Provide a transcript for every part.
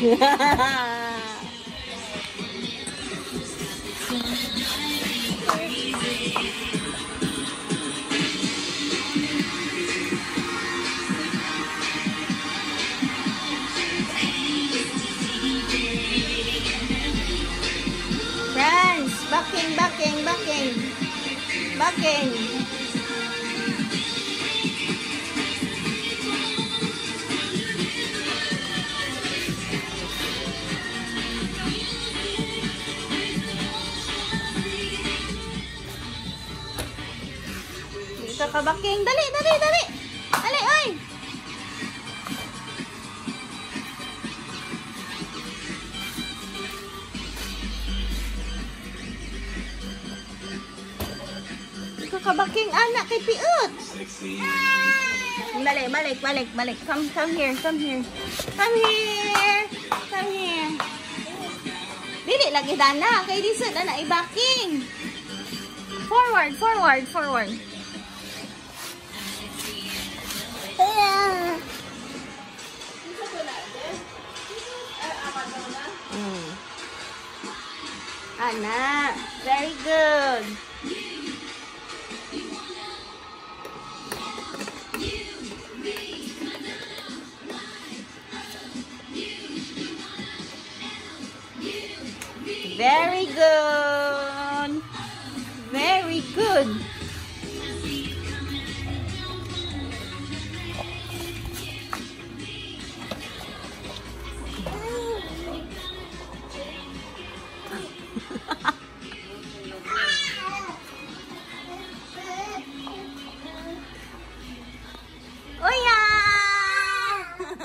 Friends, backing. Dito ka backing. Dali. Dali, oy. Kabaking anak kay Piut. Balik. Come here. Dili lagi dana kay disud ana i-backing. Forward. Anak, very good. Very good. Very good. Oyang!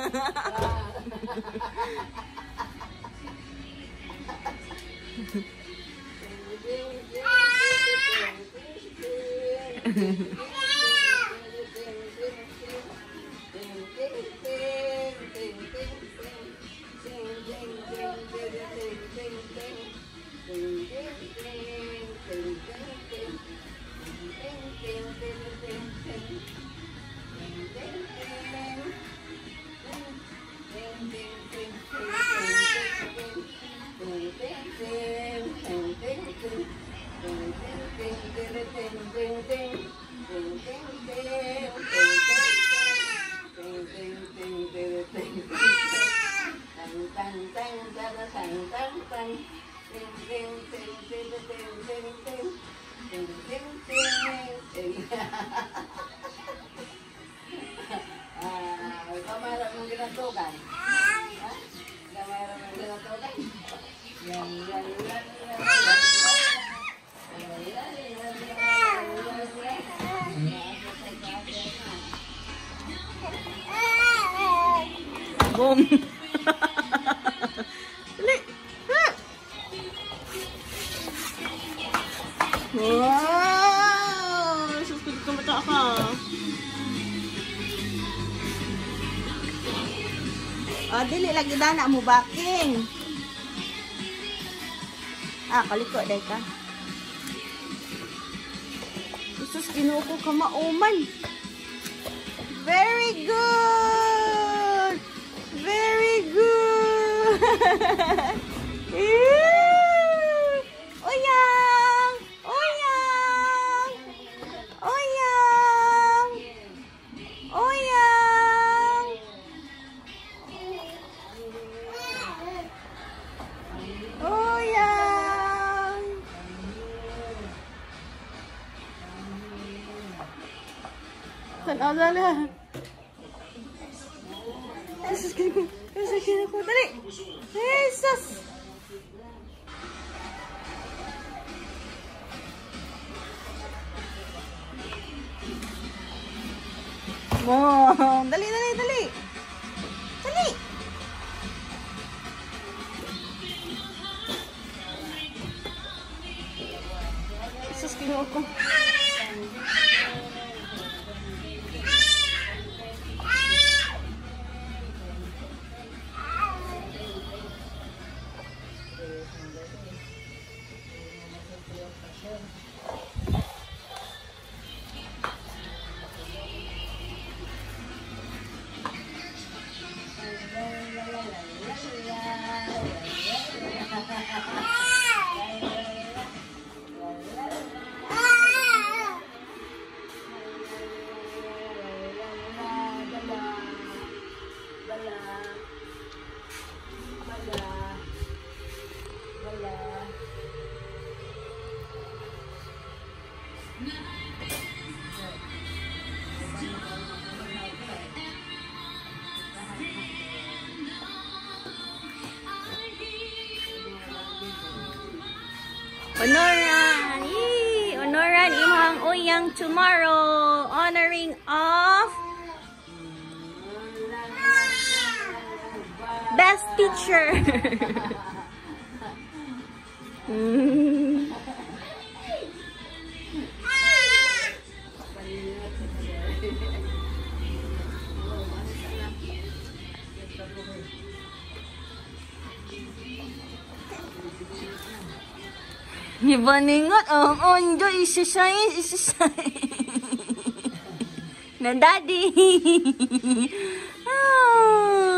Kamera mong ginatugan. Kamera mong ginatugan. Boom. Wow! Susunod ka mata ka. Dili lagi dana mo backing. Kaliko day ka. Isus ginuko ka mauman. Very good. Very good. Oyang! Oyang! Oyang! Oyang! Oyang! Tanaw na. Jesus ko. Dali! Jesus! Wow! Dali! Dali! Jesus, kinuha ko. Honoran! Yay! Honoran imong Oyang tomorrow. Honoring of best teacher. Gibaningot ondo isa-size. Na daddy. Oh.